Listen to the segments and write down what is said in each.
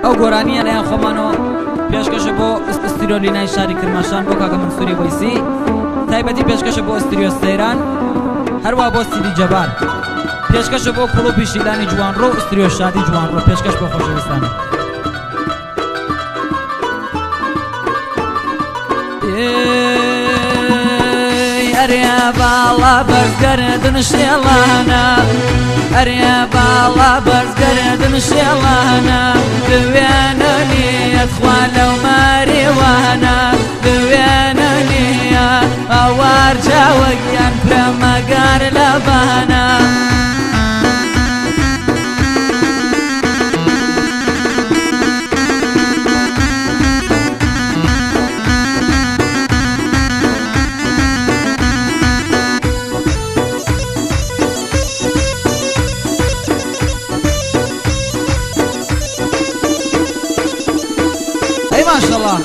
ئەو گۆرانیە لەیان خۆمانەوە پێشکەشە بۆ ئستیرۆلینای شاری کرماشان بۆ کاکە منسووری وەیسی تایبەتی پێشکەشە بۆ ئستریۆ سەیران هەروە بۆ سیدی جەبار پێشکەشە بۆ کڵوپی شیلانی جوانڕۆ و ئستریۆ شادی جوانڕۆ پێشکەش بۆ خۆشەویستانی ئەرێ باڵا بەرزگەردن شێڵانە ئەرێ باڵا بەرزگەردن شێڵانە دوێنە نیەت خوا لەو ماریوانە دوێنە نیە ئەوار چاوەگیان پرەمەگار لەبانە ما شاء الله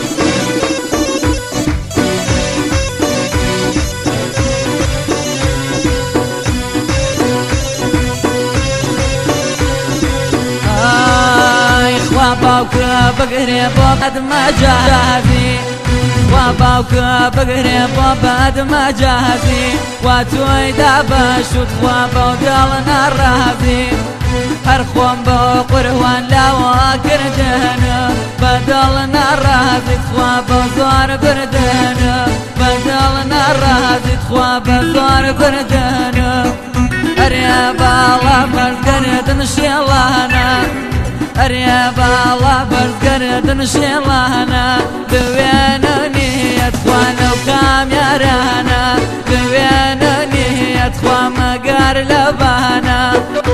خوا باوکە بگرێ بۆ بەدمەجازی خوا باوکە بگرێ بۆ بەدمەجازی وا تۆی دابەشوت خوا بەو دڵ ناڕازی هەر خۆم بۆ قوربان لاوە کردنە بەدڵ ناڕازیت خوا بە زۆر بردنە بەدڵ ناڕازیت خوا بە زۆر بردنە ئەرێ باڵا بەرزگەردن شێڵانە ئەرێ باڵا بەرزگەردن شێڵانە دوێنە نیەت خوا لەو کامیارانە دوێنە نیەت خوا مەگار لەبانە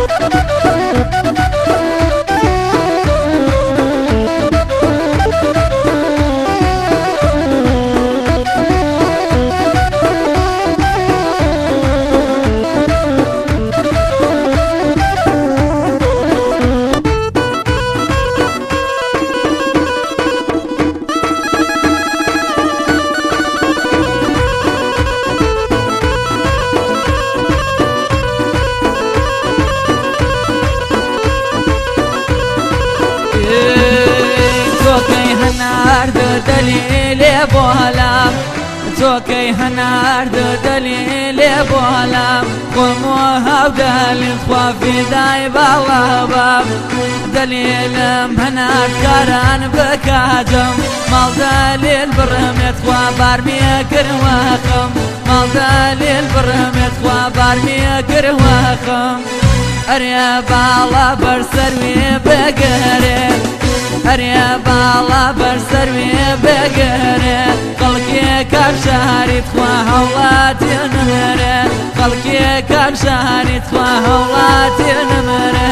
دليلي بولام توكي هنارد دليلي بولام قوموها ودليل خوافي داي بالله دليلم هنار كاران بكاجم مال دليل برميت خوا بارمي كرواخم مال دليل برميت خوا بارمي كرواخم أريا بالا برسروي بقري ئەرێ باڵا بەرسەروێ بێگەرێ خەڵکی کار شاریت خوا هەوڵاتی نمرێ خەڵکی کار شاریت خوا هەوڵاتی نمرێ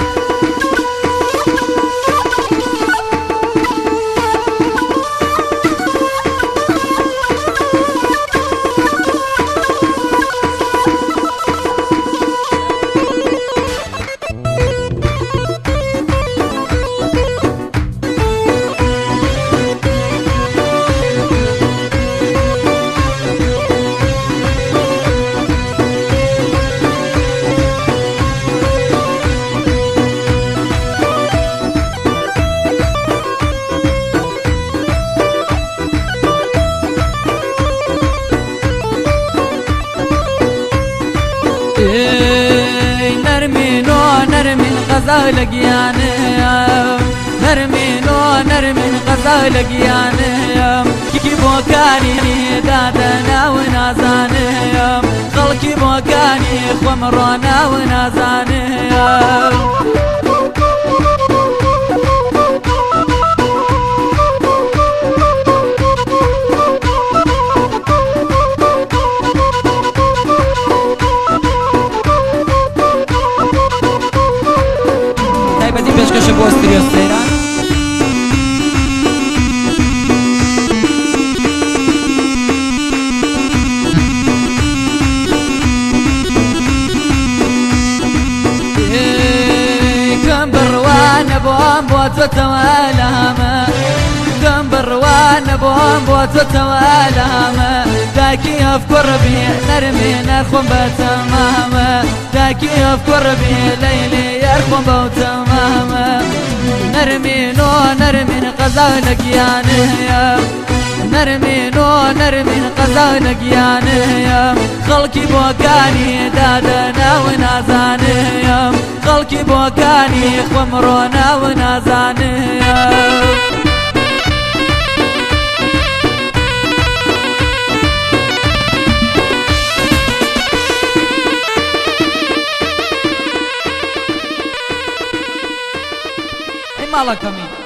نرمين غزال قيانم نرمين غزال قيانم كي بوكاني دادنا ونازانم خلقي بوكاني خمرونا ونازانم پێشکەشە بۆ ئەستریۆ سەیران کەم بڕوانە بۆم بۆ تۆ تەوالامە کەم بڕوانە بۆم بۆ تۆ تەوالامە داکی ئەفکۆڕ بێ نەرمێ نەرخۆم بە تەمامە داکی ئەفکۆڕ بێ لەیلێ یارخۆم بەو تەمامە نەرمێ قەزاونە گیانەیە نەرمێن و نەرمێن قەزاونە گیانەیە خەڵکی بۆکانی دادە ناو نازانەیە خەڵکی بۆکانی خۆمڕۆ ناو نازانەیە ماڵەکەمی